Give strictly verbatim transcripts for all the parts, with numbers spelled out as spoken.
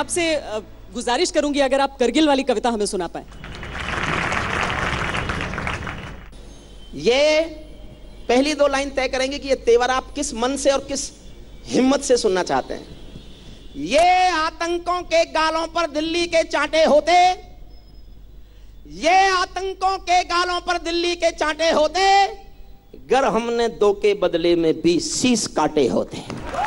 आपसे गुजारिश करूंगी अगर आप करगिल वाली कविता हमें सुना पाए। ये पहली दो लाइन तय करेंगे कि ये तेवर आप किस मन से और किस हिम्मत से सुनना चाहते हैं। ये आतंकों के गालों पर दिल्ली के चांटे होते, ये आतंकों के गालों पर दिल्ली के चांटे होते, गर हमने दो के बदले में भी शीश काटे होते।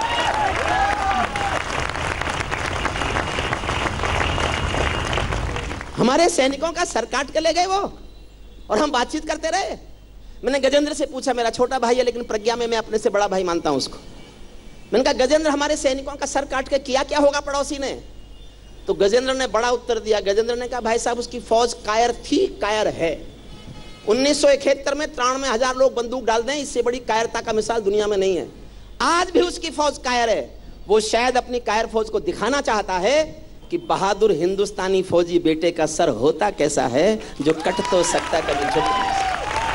हमारे सैनिकों का सर काट के ले गए वो, और हम बातचीत करते रहे। मैंने गजेंद्र से पूछा, मेरा छोटा भाई है लेकिन प्रज्ञा में मैं अपने से बड़ा भाई मानता हूं उसको। मैंने कहा गजेंद्र हमारे सैनिकों का सर काट के किया क्या होगा पड़ोसी ने? तो गजेंद्र ने बड़ा उत्तर दिया। गजेंद्र ने कहा भाई साहब उसकी फौज कायर थी, कायर है। उन्नीस सौ इकहत्तर में तिरानवे हजार लोग बंदूक डाल दें, इससे बड़ी कायरता का मिसाल दुनिया में नहीं है। आज भी उसकी फौज कायर है। वो शायद अपनी कायर फौज को दिखाना चाहता है कि बहादुर हिंदुस्तानी फौजी बेटे का सर होता कैसा है, जो कट तो सकता कभी झुक नहीं सकता।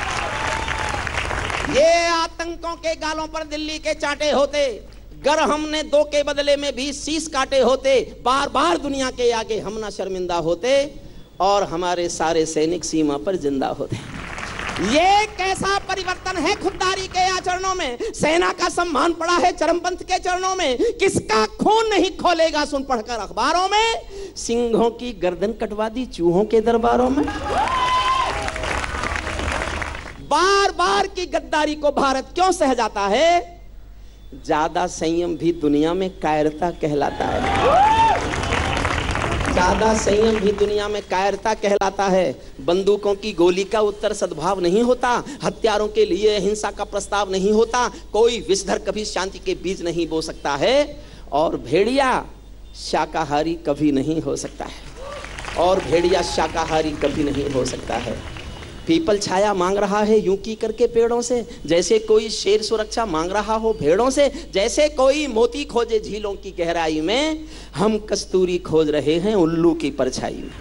ये आतंकों के गालों पर दिल्ली के चांटे होते, गर हमने दो के बदले में भी शीश काटे होते, बार बार दुनिया के आगे हम ना शर्मिंदा होते, और हमारे सारे सैनिक सीमा पर जिंदा होते। ये कैसा परिवर्तन है खुददारी के आचरणों में। सेना का सम्मान पड़ा है चरमपंथ के चरणों में। किसका खून नहीं खोलेगा सुन पढ़कर अखबारों में, सिंहों की गर्दन कटवा दी चूहों के दरबारों में। बार बार की गद्दारी को भारत क्यों सह जाता है? ज्यादा संयम भी दुनिया में कायरता कहलाता है। ज्यादा संयम भी दुनिया में कायरता कहलाता है। बंदूकों की गोली का उत्तर सद्भाव नहीं होता, हथियारों के लिए हिंसा का प्रस्ताव नहीं होता, कोई विषधर कभी शांति के बीज नहीं बो सकता है, और भेड़िया शाकाहारी कभी नहीं हो सकता है, और भेड़िया शाकाहारी कभी नहीं हो सकता है। पीपल छाया मांग रहा है यूं की करके पेड़ों से, जैसे कोई शेर सुरक्षा मांग रहा हो भेड़ों से, जैसे कोई मोती खोजे झीलों की गहराई में, हम कस्तूरी खोज रहे हैं उल्लू की परछाई में।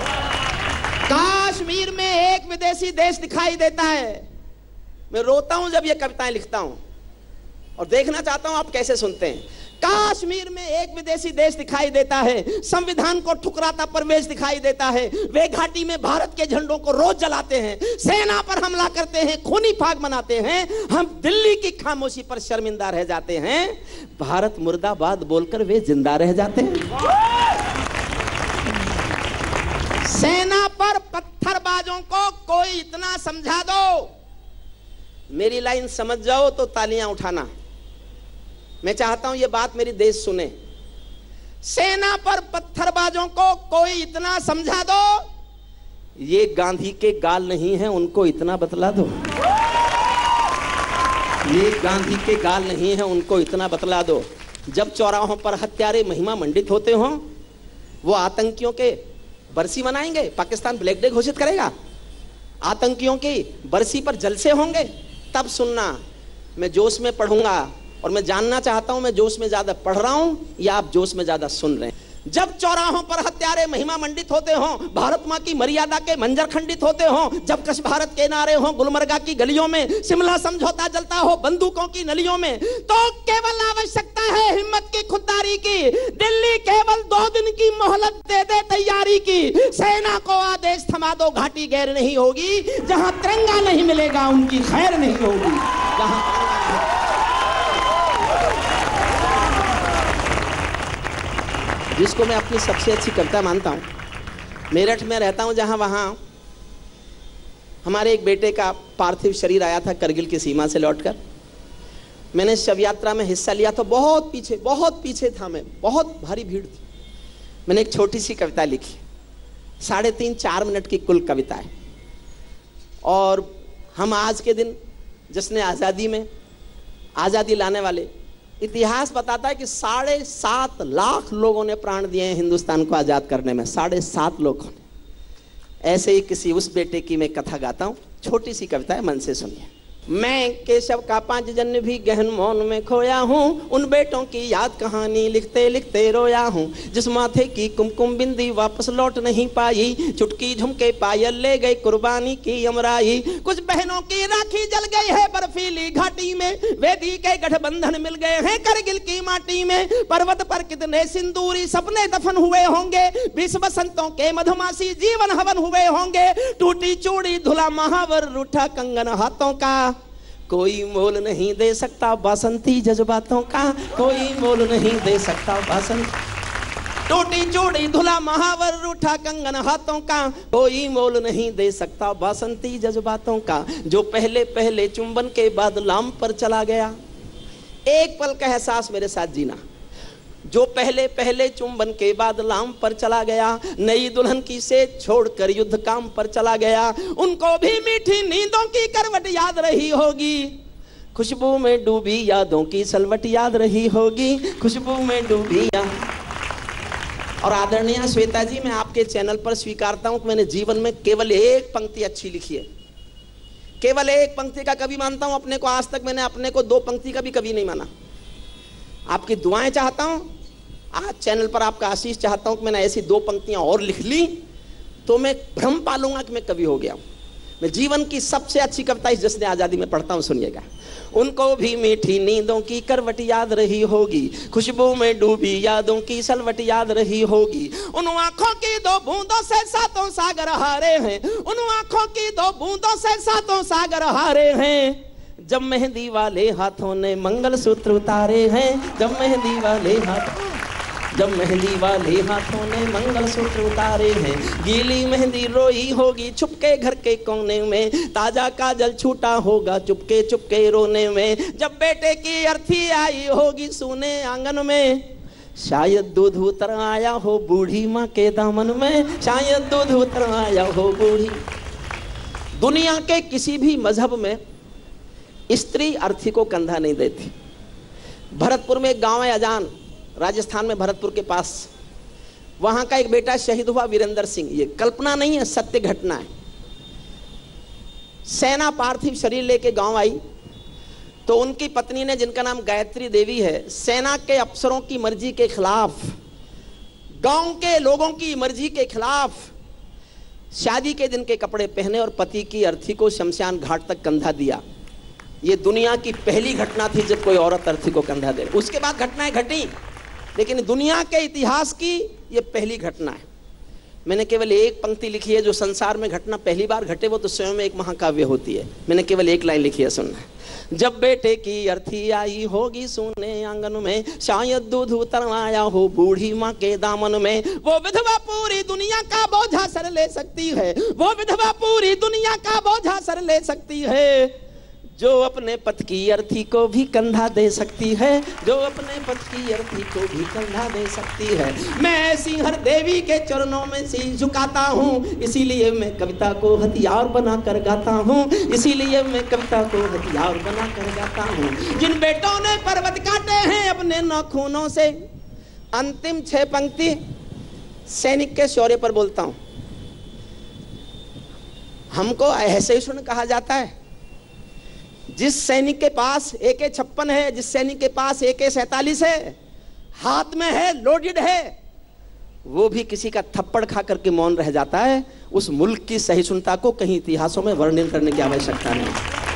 कश्मीर में एक विदेशी देश दिखाई देता है। मैं रोता हूं जब ये कविताएं लिखता हूं, और देखना चाहता हूं आप कैसे सुनते हैं। कश्मीर में एक विदेशी देश दिखाई देता है, संविधान को ठुकराता परवेश दिखाई देता है। वे घाटी में भारत के झंडों को रोज जलाते हैं, सेना पर हमला करते हैं, खूनी फाग मनाते हैं। हम दिल्ली की खामोशी पर शर्मिंदा रह जाते हैं, भारत मुर्दाबाद बोलकर वे जिंदा रह जाते हैं। सेना पर पत्थरबाजों को कोई इतना समझा दो, मेरी लाइन समझ जाओ तो तालियां उठाना। मैं चाहता हूं यह बात मेरी देश सुने। सेना पर पत्थरबाजों को कोई इतना समझा दो, ये गांधी के गाल नहीं है उनको इतना बतला दो। ये गांधी के गाल नहीं है उनको इतना बतला दो। जब चौराहों पर हत्यारे महिमा मंडित होते हों, वो आतंकियों के बरसी मनाएंगे, पाकिस्तान ब्लैक डे घोषित करेगा, आतंकियों की बरसी पर जलसे होंगे, तब सुनना। मैं जोश में पढ़ूंगा, और मैं जानना चाहता हूं मैं जोश में ज्यादा पढ़ रहा हूं या आप जोश में ज्यादा सुन रहे हैं। जब चौराहों पर हत्यारे महिमा मंडित होते हों, भारत मां की मर्यादा के मंजर खंडित होते हों, जब कश भारत के नारे हों गुलमर्गा की गलियों में, शिमला समझौता जलता हो बंदूकों की नलियों में, तो केवल आवश्यकता है हिम्मत की, खुददारी की। दिल्ली केवल दो दिन की मोहलत दे दे तैयारी की। सेना को आदेश थमा दो, घाटी गैर नहीं होगी। जहां तिरंगा नहीं मिलेगा उनकी खैर नहीं होगी। जहां जिसको मैं अपनी सबसे अच्छी कविता मानता हूं, मेरठ में रहता हूं जहां वहां हमारे एक बेटे का पार्थिव शरीर आया था करगिल की सीमा से लौटकर। मैंने शव यात्रा में हिस्सा लिया तो बहुत पीछे बहुत पीछे था मैं, बहुत भारी भीड़ थी। मैंने एक छोटी सी कविता लिखी, साढ़े तीन चार मिनट की कुल कविता है। और हम आज के दिन जिसने आज़ादी में आज़ादी लाने वाले, इतिहास बताता है कि साढ़े सात लाख लोगों ने प्राण दिए हैं हिंदुस्तान को आज़ाद करने में, साढ़े सात लोगों ने। ऐसे ही किसी उस बेटे की मैं कथा गाता हूं, छोटी सी कविता है, मन से सुनिए। मैं केशव का पांच जन्म भी गहन मौन में खोया हूँ, उन बेटों की याद कहानी लिखते लिखते रोया हूँ। जिस माथे की कुमकुम बिंदी वापस लौट नहीं पाई, चुटकी झुमके पायल ले गई कुर्बानी की अमराई। कुछ बहनों की राखी जल गई है बर्फीली घाटी में, वेदी के गठबंधन मिल गए हैं करगिल की माटी में। पर्वत पर कितने सिंदूरी सपने दफन हुए होंगे, बीस बसंतों के मधुमासी जीवन हवन हुए होंगे। टूटी चूड़ी धुला महावर रूठा कंगन हाथों का, कोई मोल नहीं दे सकता बासंती जज्बातों का, कोई मोल नहीं दे सकता बासंती। टूटी चूड़ी धुला महावर रूठा कंगन हाथों का, कोई मोल नहीं दे सकता बासंती जज्बातों का। जो पहले पहले चुंबन के बाद लाम पर चला गया, एक पल का एहसास मेरे साथ जीना। जो पहले पहले चुंबन के बाद लाम पर चला गया, नई दुल्हन की सेज छोड़कर युद्ध काम पर चला गया। उनको भी मीठी नींदों की करवट याद रही होगी, खुशबू में डूबी यादों की सलवट याद रही होगी, खुशबू में डूबी याद। और आदरणीय श्वेता जी, मैं आपके चैनल पर स्वीकारता हूं कि मैंने जीवन में केवल एक पंक्ति अच्छी लिखी है, केवल एक पंक्ति का कवि मानता हूं अपने को। आज तक मैंने अपने को दो पंक्ति का भी कवि नहीं माना। आपकी दुआएं चाहता हूं, आज चैनल पर आपका आशीष चाहता हूं कि मैंने ऐसी दो पंक्तियां और लिख ली तो मैं भ्रम पालूंगा कि मैं कवि हो गया हूं। मैं जीवन की सबसे अच्छी कविता इस जश्न आजादी में पढ़ता हूं, सुनिएगा। उनको भी मीठी नींदों की करवट याद रही होगी, खुशबू में डूबी यादों की सलवट याद रही होगी। उन आंखों की दो बूंदों से सातों सागर हारे हैं, उन आंखों की दो बूंदों से सातों सागर हारे हैं। जब मेहंदी वाले हाथों ने मंगलसूत्र उतारे हैं, जब मेहंदी वाले हाथ जब मेहंदी वाले हाथों ने मंगलसूत्र उतारे हैं। गीली मेहंदी रोई होगी छुपके घर के कोने में, ताजा काजल छूटा होगा चुपके चुपके रोने में। जब बेटे की अर्थी आई होगी सूने आंगन में, शायद दूध उतर आया हो बूढ़ी माँ के दामन में, शायद दूध उतर आया हो बूढ़ी। दुनिया के किसी भी मजहब में स्त्री अर्थी को कंधा नहीं देती। भरतपुर में एक गांव है अजान, राजस्थान में भरतपुर के पास, वहां का एक बेटा शहीद हुआ वीरेंद्र सिंह। ये कल्पना नहीं है, सत्य घटना है। सेना पार्थिव शरीर लेके गांव आई तो उनकी पत्नी ने, जिनका नाम गायत्री देवी है, सेना के अफसरों की मर्जी के खिलाफ, गांव के लोगों की मर्जी के खिलाफ शादी के दिन के कपड़े पहने और पति की अर्थी को शमशान घाट तक कंधा दिया। ये दुनिया की पहली घटना थी जब कोई औरत अर्थी को कंधा दे। उसके बाद घटनाएं घटी, लेकिन दुनिया के इतिहास की ये पहली घटना है। मैंने केवल एक पंक्ति लिखी है, जो संसार में घटना पहली बार घटे वो तो स्वयं में एक महाकाव्य होती है। मैंने केवल एक लाइन लिखी है, सुनना। जब बेटे की अर्थी आई होगी सोने आंगन में, शायद दूध उतर आया हो बूढ़ी माँ के दामन में। वो विधवा पूरी दुनिया का बोझा सर ले सकती है, वो विधवा पूरी दुनिया का बोझा सर ले सकती है। जो अपने पति की अर्थी को भी कंधा दे सकती है, जो अपने पति की अर्थी को भी कंधा दे सकती है। मैं सिंहर देवी के चरणों में शीश झुकाता हूँ, इसीलिए मैं कविता को हथियार बना कर गाता हूँ, इसीलिए मैं कविता को हथियार बना कर गाता हूँ। जिन बेटों ने पर्वत काटे हैं अपने नाखूनों से, अंतिम छह पंक्ति सैनिक के शौर्य पर बोलता हूँ। हमको ऐसे ही कहा जाता है, जिस सैनिक के पास ए के छप्पन है, जिस सैनिक के पास ए के सैतालीस है, हाथ में है, लोडेड है, वो भी किसी का थप्पड़ खा करके मौन रह जाता है। उस मुल्क की सहिष्णुता को कहीं इतिहासों में वर्णन करने की आवश्यकता नहीं।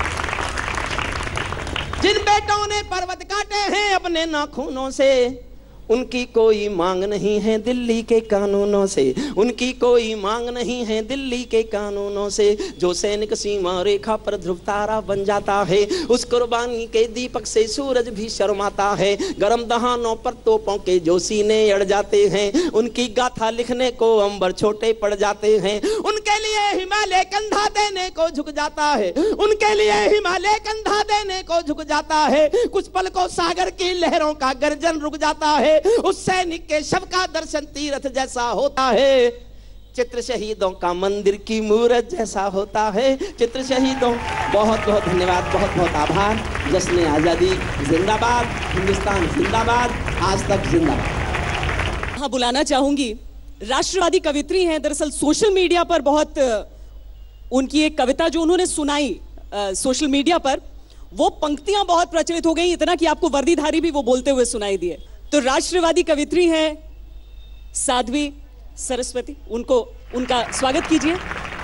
जिन बेटों ने पर्वत काटे हैं अपने नाखूनों से, उनकी कोई मांग नहीं है दिल्ली के कानूनों से, उनकी कोई मांग नहीं है दिल्ली के कानूनों से। जो सैनिक सीमा रेखा पर ध्रुव तारा बन जाता है, उस कुर्बानी के दीपक से सूरज भी शर्माता है। गरम दहानों पर तोपों के जो सीने अड़ जाते हैं, उनकी गाथा लिखने को अंबर छोटे पड़ जाते हैं। उनके लिए हिमालय कंधा देने को झुक जाता है, उनके लिए हिमालय कंधा देने को झुक जाता है। कुछ पल को सागर की लहरों का गर्जन रुक जाता है, उस सैनिक के शव का दर्शन तीर्थ जैसा होता है। चित्र शहीदों का मंदिर की मूरत जैसा होता है, चित्र शहीदों। बहुत बहुत धन्यवाद, बहुत बहुत आभार। जश्न आजादी जिंदाबाद, हिंदुस्तान जिंदाबाद, आज तक जिंदाबाद। हाँ, बुलाना चाहूंगी, राष्ट्रवादी कवित्री हैं। दरअसल सोशल मीडिया पर बहुत उनकी एक कविता जो उन्होंने सुनाई, आ, सोशल मीडिया पर, वो पंक्तियां बहुत प्रचलित हो गई, इतना कि आपको वर्दीधारी भी वो बोलते हुए सुनाई दिए। तो राष्ट्रवादी कवित्री हैं साध्वी सरस्वती, उनको उनका स्वागत कीजिए।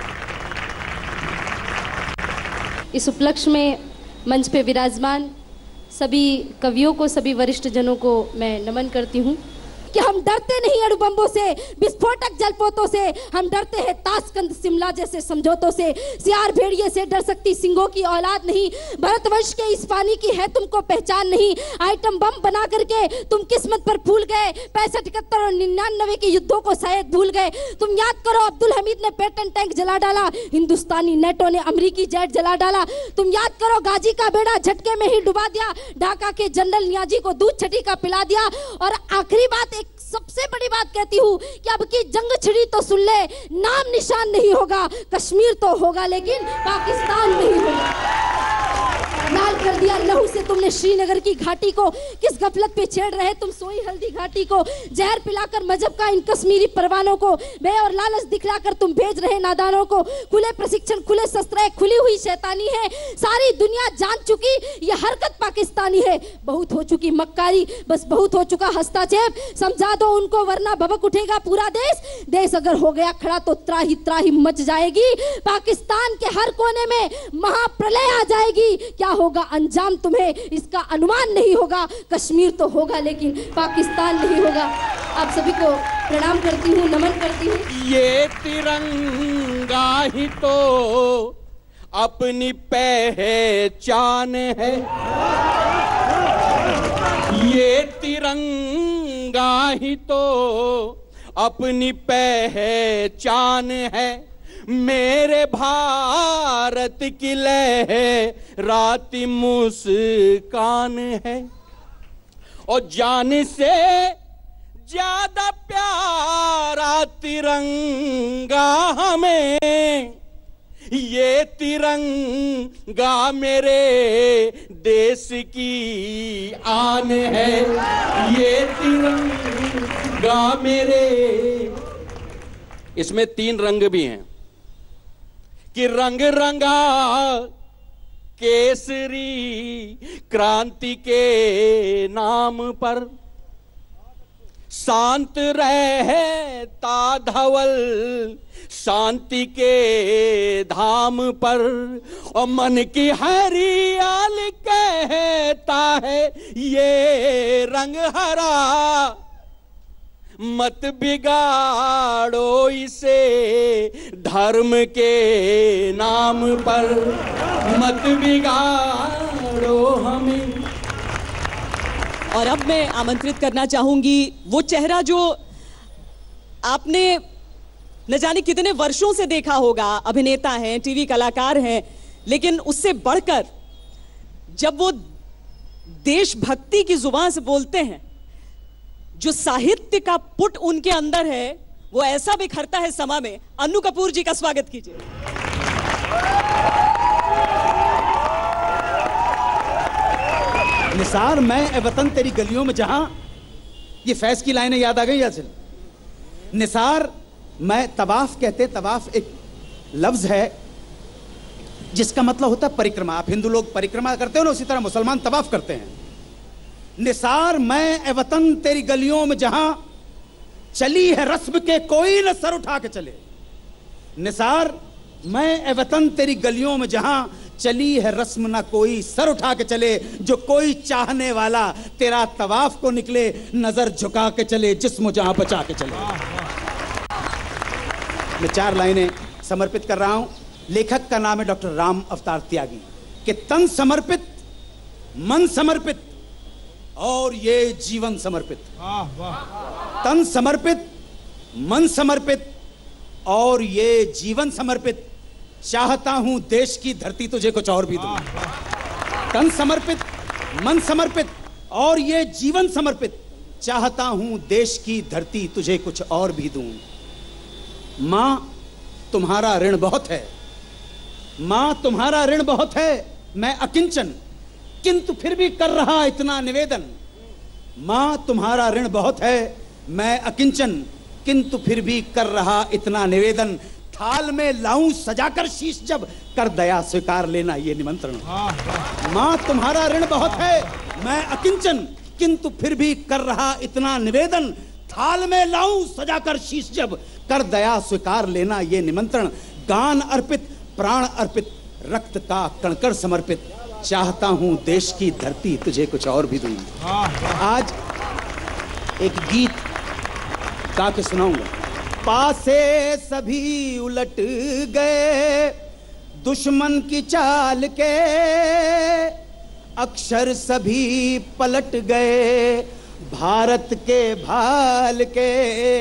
इस उपलक्ष्य में मंच पे विराजमान सभी कवियों को, सभी वरिष्ठ जनों को मैं नमन करती हूँ कि हम डरते नहीं अणुबम्बों से, विस्फोटक जलपोतों से, हम डरते हैं ताशकंद शिमला जैसे समझौतों से। सियार भेड़िए से डर सकती सिंगों की औलाद नहीं, भारतवर्ष के इस पानी की है तुमको पहचान नहीं। आइटम बम बना करके तुम किस्मत पर फूल गए, पैंसठ इकहत्तर और निन्यानवे के युद्धों को शायद भूल गए। तुम याद करो अब्दुल हमीद ने पेटन टैंक जला डाला, हिंदुस्तानी नेटो ने अमरीकी जेट जला डाला। तुम याद करो गाजी का बेड़ा झटके में ही डुबा दिया, ढाका के जनरल नियाजी को दूध छठी का पिला दिया। और आखिरी बात, एक सबसे बड़ी बात कहती हूँ कि अब की जंग छिड़ी तो सुन ले, नाम निशान नहीं होगा, कश्मीर तो होगा लेकिन पाकिस्तान नहीं होगा। लाल कर दिया लहू से तुमने श्रीनगर की घाटी को, किस गफलत पे छेड़ रहे तुम सोई हल्दी घाटी को। जहर पिलाकर मजहब का इन कश्मीरी परवानों को, भय और लालच दिखलाकर तुम भेज रहे नादानों को। खुले प्रशिक्षण, खुले शस्त्र, खुली हुई शैतानी है, सारी दुनिया जान चुकी ये हरकत पाकिस्तानी है। बहुत हो चुकी मक्कारी, बस बहुत हो चुका हस्तक्षेप, समझा दो उनको वरना भभक उठेगा पूरा देश। देश अगर हो गया खड़ा तो त्राही त्राही मच जाएगी, पाकिस्तान के हर कोने में महाप्रलय आ जाएगी। क्या होगा अंजाम तुम्हें इसका अनुमान नहीं होगा, कश्मीर तो होगा लेकिन पाकिस्तान नहीं होगा। आप सभी को प्रणाम करती हूँ, नमन करती हूँ। ये तिरंगा ही तो अपनी पहचान है, ये तिरंगा ही तो अपनी पहचान है। मेरे भारत की लहराती मुस्कान है, और जान से ज्यादा प्यारा तिरंगा हमें, ये तिरंगा मेरे देश की आन है, ये तिरंगा मेरे। इसमें तीन रंग भी हैं कि रंग रंगा केसरी क्रांति के नाम पर, शांत रहता धवल शांति के धाम पर, और मन की हरियाली कहता है ये रंग हरा, मत बिगाड़ो इसे धर्म के नाम पर, मत बिगाड़ो हमें। और अब मैं आमंत्रित करना चाहूंगी वो चेहरा जो आपने न जाने कितने वर्षों से देखा होगा, अभिनेता हैं, टीवी कलाकार हैं, लेकिन उससे बढ़कर जब वो देशभक्ति की जुबान से बोलते हैं, जो साहित्य का पुट उनके अंदर है वो ऐसा बिखरता है समा में। अन्नू कपूर जी का स्वागत कीजिए। निसार मैं ए वतन तेरी गलियों में जहां, ये फैज की लाइनें याद आ गई यासिन। निसार मैं, तवाफ कहते, तवाफ एक लफ्ज है जिसका मतलब होता है परिक्रमा। आप हिंदू लोग परिक्रमा करते हो ना, उसी तरह मुसलमान तवाफ करते हैं। निसार मैं ए वतन तेरी गलियों में जहां चली है रस्म के कोई न सर उठा के चले। निसार मैं ए वतन तेरी गलियों में जहां चली है रस्म ना कोई सर उठा के चले, जो कोई चाहने वाला तेरा तवाफ को निकले नजर झुका के चले, जिस्म जहां बचा के चले। मैं चार लाइनें समर्पित कर रहा हूं। लेखक का नाम है डॉक्टर राम अवतार त्यागी, कि तन समर्पित, मन समर्पित और ये जीवन समर्पित। तन समर्पित, मन समर्पित और ये जीवन समर्पित, चाहता हूं देश की धरती तुझे कुछ और भी दूं। तन समर्पित, मन समर्पित और ये जीवन समर्पित, चाहता हूं देश की धरती तुझे कुछ और भी दूं। मां तुम्हारा ऋण बहुत है, मां तुम्हारा ऋण बहुत है, मैं अकिंचन किंतु फिर भी कर रहा इतना निवेदन। मां तुम्हारा ऋण बहुत है, मैं अकिंचन किंतु फिर भी कर रहा इतना निवेदन। थाल में लाऊं सजाकर शीश जब, कर दया स्वीकार लेना ये निमंत्रण। मां तुम्हारा ऋण बहुत है, मैं अकिंचन, किंतु फिर भी कर रहा इतना निवेदन, थाल में लाऊं सजाकर शीश जब, कर दया स्वीकार लेना ये निमंत्रण। गान अर्पित, प्राण अर्पित, रक्त का कणकण समर्पित, चाहता हूं देश की धरती तुझे कुछ और भी दूं। आज एक गीत गा के सुनाऊंगा। पासे सभी उलट गए दुश्मन की चाल के, अक्षर सभी पलट गए भारत के भाल के।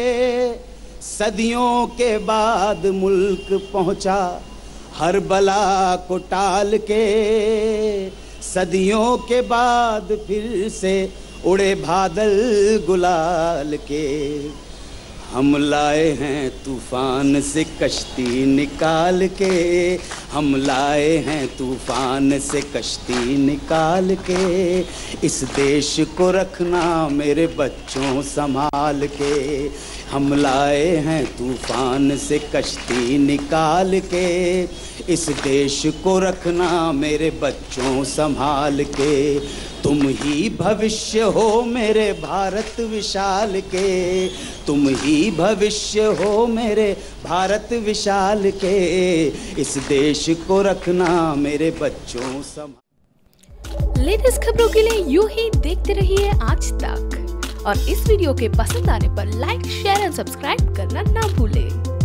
सदियों के बाद मुल्क पहुंचा हर बला को टाल के, सदियों के बाद फिर से उड़े बादल गुलाल के। हम लाए हैं तूफान से कश्ती निकाल के, हम लाए हैं तूफान से कश्ती निकाल के। इस देश को रखना मेरे बच्चों संभाल के, हम लाए हैं तूफान से कश्ती निकाल के। इस देश को रखना मेरे बच्चों संभाल के। तुम ही भविष्य हो मेरे भारत विशाल के, तुम ही भविष्य हो मेरे भारत विशाल के। इस देश को रखना मेरे बच्चों संभाल। लेटेस्ट खबरों के लिए यूं ही देखते रहिए आज तक, और इस वीडियो के पसंद आने पर लाइक, शेयर एंड सब्सक्राइब करना ना भूलें।